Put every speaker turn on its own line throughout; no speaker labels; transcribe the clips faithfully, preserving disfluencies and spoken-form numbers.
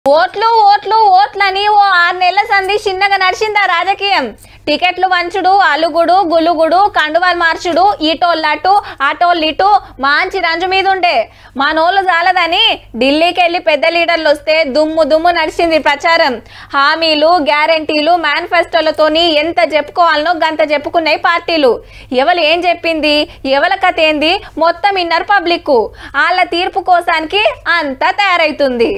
ఓట్లు ఓట్లు ఓట్లని ఓ ఆరు నెలల సంధి చిన్నగా నడిచిందా రాజకీయం. టికెట్లు వంచుడు, అలుగుడు, గులుగుడు, కండువాలు మార్చుడు, ఈటోళ్ళటు ఆటోళ్ళిటు మంచి రంజు మీద ఉండే. మా నోళ్ళు చాలదని ఢిల్లీకి వెళ్ళి పెద్ద లీడర్లు వస్తే దుమ్ము దుమ్ము నడిచింది ప్రచారం. హామీలు, గ్యారంటీలు, మేనిఫెస్టోలతోని ఎంత చెప్పుకోవాలనో గంత చెప్పుకున్నాయి పార్టీలు. ఎవరు ఏం చెప్పింది, ఎవల కథ ఏంది మొత్తం ఇన్నర్ పబ్లిక్. వాళ్ళ తీర్పు కోసానికి అంతా తయారైతుంది.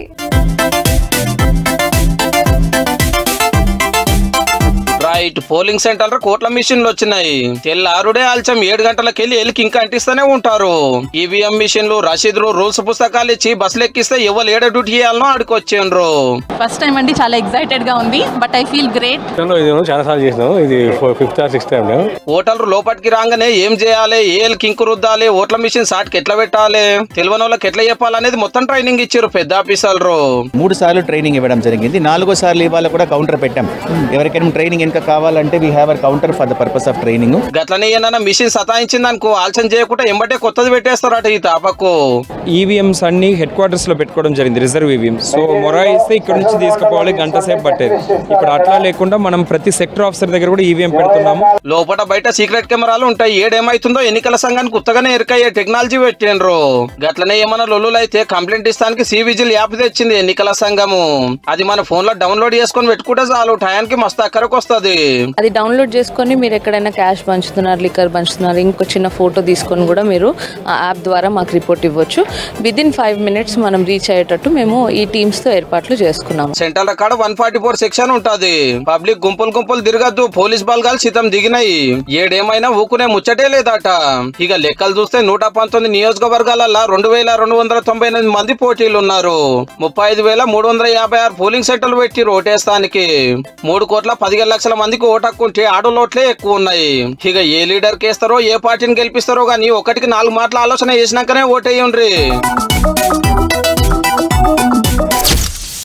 రైట్, పోలింగ్ సెంటర్ కోట్ల మిషన్లు వచ్చినాయి. తెల్లారుడే ఆల్చం ఏడు గంటలకు వెళ్ళి ఎలికి ఇంకా అంటిస్తూనే ఉంటారు. ఈవీఎం మిషన్లు, రసీదులు, రూల్స్ పుస్తకాలు ఇచ్చి బస్సులు ఎక్కిస్తే ఎవరు ఏడ డ్యూటీ చేయాలనో ఆడుకొచ్చిండ్రు.
ఫస్ట్ టైం అండి, చాలా ఎక్సైటెడ్ గా ఉంది. But I feel great.
చాలా సార్లు చేసినాం, ఇది ఫిఫ్త్ ఆర్ సిక్స్త్ టైం.
ఓటర్లు లోపలికి రాగానే ఏం చేయాలి, ఏ ఎలికి ఇంకు రుద్దాలి, ఓట్ల మిషన్ సాట్కి ఎట్లా పెట్టాలి, తెలియని వాళ్ళకి ఎట్లా చెప్పాలనేది మొత్తం ట్రైనింగ్ ఇచ్చారు పెద్ద ఆఫీసర్లు.
మూడు సార్లు ట్రైనింగ్ ఇవ్వడం జరిగింది. నాలుగో సార్లు ఇవాళ కూడా కౌంటర్ పెట్టాం. ఎవరికైనా ట్రైనింగ్ ఇంకా కావాలంటే we have our counter for the purpose of training.
గట్లనే ఏమన్నా మిషన్ సతాయించింది అనుకో, ఆలోచన చేయకుండా ఎంబటే కొత్తది పెట్టేస్తారట ఈ తాపకు.
ఈవీఎంస్ అన్ని హెడ్ క్వార్టర్స్ లో పెట్టుకోవడం జరిగింది, రిజర్వ్ ఈవీఎంస్. సో మొరా ఇస్తే ఇక్కడ నుంచి తీసుకుపోవాలి, గంట సేపు పట్టేది. ఇప్పుడు అట్లా లేకుండా మనం ప్రతి సెక్టర్ ఆఫీసర్ దగ్గర కూడా ఈవీఎం పెడుతున్నాము.
లోపల బయట సీక్రెట్ కెమెరాలు ఉంటాయి. ఏడేమైతుందో ఎన్నికల సంఘానికి కొత్తగానే ఎరికయ్యే టెక్నాలజీ పెట్టిండ్రు. గట్లనే ఏమన్నా లొల్లులు అయితే కంప్లైంట్ ఇస్తానికి సి విజిల్ యాప్ తెచ్చింది ఎన్నికల సంఘము. అది మన ఫోన్ లో డౌన్లోడ్ చేసుకుని పెట్టుకుంటే చాలు, టయానికి మస్తు అక్కరకు వస్తుంది.
అది డౌన్లోడ్ చేసుకొని మీరు ఎక్కడైనా క్యాష్ పంచుతున్నారు, లిక్కర్ పంచుతున్నారు, ఇంకో చిన్న ఫోటో తీసుకొని కూడా మీరు ఆ యాప్ ద్వారా మాకు రిపోర్ట్ ఇవ్వచ్చు. విద్ ఇన్ ఫైవ్ మినిట్స్ మనం రీచ్ అయ్యేటట్టు మేము ఈ టీమ్స్ తో ఏర్పాట్లు చేసుకున్నాము.
సెంట్రల్ కాడ వన్ ఫార్టీ ఫోర్ సెక్షన్ ఉంటది. పబ్లిక్ గుంపులు గుంపులు తిరగద్దు, పోలీస్ బలగాలు సితం దిగినాయి. ఏడేమైనా ఊకునే ముచ్చటే లేదట. ఇక లెక్కలు చూస్తే నూట పంతొమ్మిది నియోజకవర్గాలలో రెండు వేల రెండు వందల తొంభై ఎనిమిది మంది పోటీలు ఉన్నారు. ముప్పై ఐదు వేల మూడు వందల యాభై ఆరు పోలింగ్ సెంటర్లు పెట్టి ఓటేస్తానికి. మూడు కోట్ల పదిహేను లక్షల మందికి ఓటక్కుంటే ఆడోలోట్లే ఎక్కువ ఉన్నాయి. ఇక ఏ లీడర్ కేస్తారో, ఏ పార్టీని గెలిపిస్తారో గానీ ఒకటికి నాలుగు మాటల ఆలోచన చేసినాకనే ఓటేయండ్రి.